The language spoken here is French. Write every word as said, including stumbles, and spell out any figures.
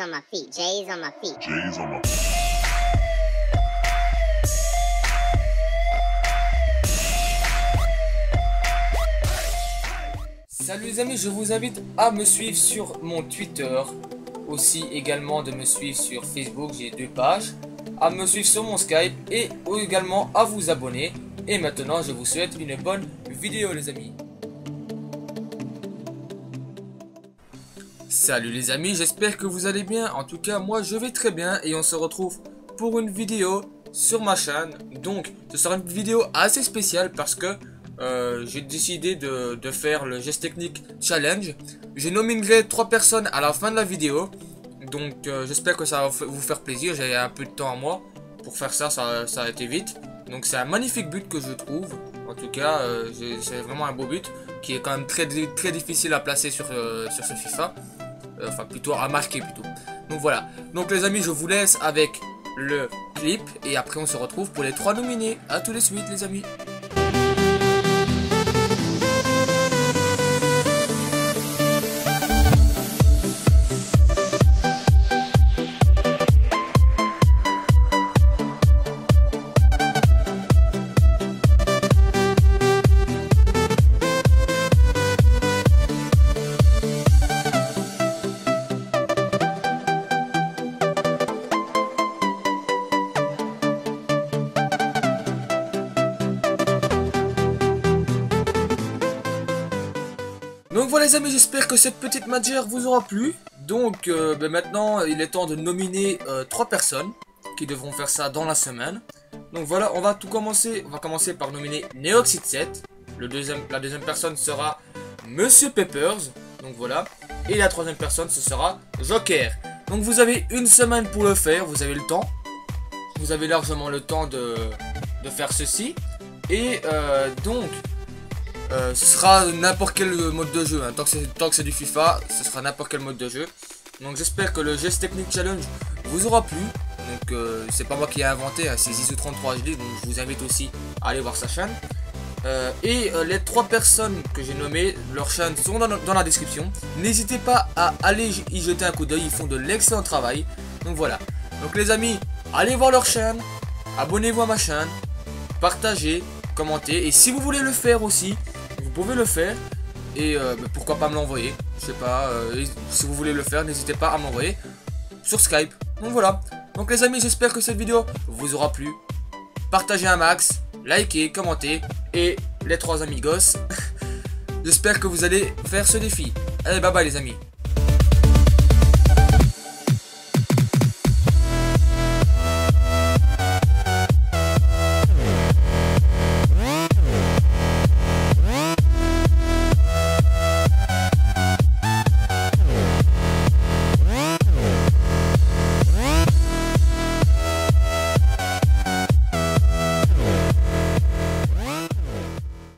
on my feet, J's on my feet. J's on my Salut les amis, je vous invite à me suivre sur mon Twitter, aussi également de me suivre sur Facebook, j'ai deux pages, à me suivre sur mon Skype et également à vous abonner. Et maintenant je vous souhaite une bonne vidéo les amis. Salut les amis, j'espère que vous allez bien. En tout cas moi je vais très bien et on se retrouve pour une vidéo sur ma chaîne. Donc ce sera une vidéo assez spéciale parce que euh, j'ai décidé de, de faire le geste technique challenge. Je nominerai trois personnes à la fin de la vidéo. Donc euh, j'espère que ça va vous faire plaisir. J'ai un peu de temps à moi pour faire ça, ça, ça a été vite. Donc c'est un magnifique but que je trouve. En tout cas euh, c'est vraiment un beau but qui est quand même très, très difficile à placer sur, euh, sur ce FIFA. Euh, enfin plutôt à marquer plutôt. Donc voilà. Donc les amis je vous laisse avec le clip. Et après on se retrouve pour les trois nominés. A tout de suite les amis. Donc voilà les amis, j'espère que cette petite matière vous aura plu. Donc euh, ben maintenant il est temps de nominer euh, trois personnes qui devront faire ça dans la semaine. Donc voilà, on va tout commencer. On va commencer par nominer Neoxid sept. Le deuxième, la deuxième personne sera Monsieur Peppers. Donc voilà. Et la troisième personne ce sera Joker. Donc vous avez une semaine pour le faire, vous avez le temps. Vous avez largement le temps de, de faire ceci. Et euh, donc... Euh, ce sera n'importe quel mode de jeu, hein. Tant que c'est du FIFA, ce sera n'importe quel mode de jeu. Donc j'espère que le geste technique challenge vous aura plu. Donc euh, c'est pas moi qui ai inventé, hein, c'est Zizou trente-trois H D, donc je vous invite aussi à aller voir sa chaîne. Euh, et euh, les trois personnes que j'ai nommées, leurs chaînes sont dans, dans la description. N'hésitez pas à aller y jeter un coup d'œil, ils font de l'excellent travail. Donc voilà. Donc les amis, allez voir leur chaîne, abonnez-vous à ma chaîne, partagez, commentez. Et si vous voulez le faire aussi, vous pouvez le faire et euh, bah, pourquoi pas me l'envoyer. Je sais pas, euh, si vous voulez le faire, n'hésitez pas à m'envoyer sur Skype. Donc voilà. Donc les amis, j'espère que cette vidéo vous aura plu. Partagez un max, likez, commentez et les trois amigos. J'espère que vous allez faire ce défi. Allez, bye bye les amis.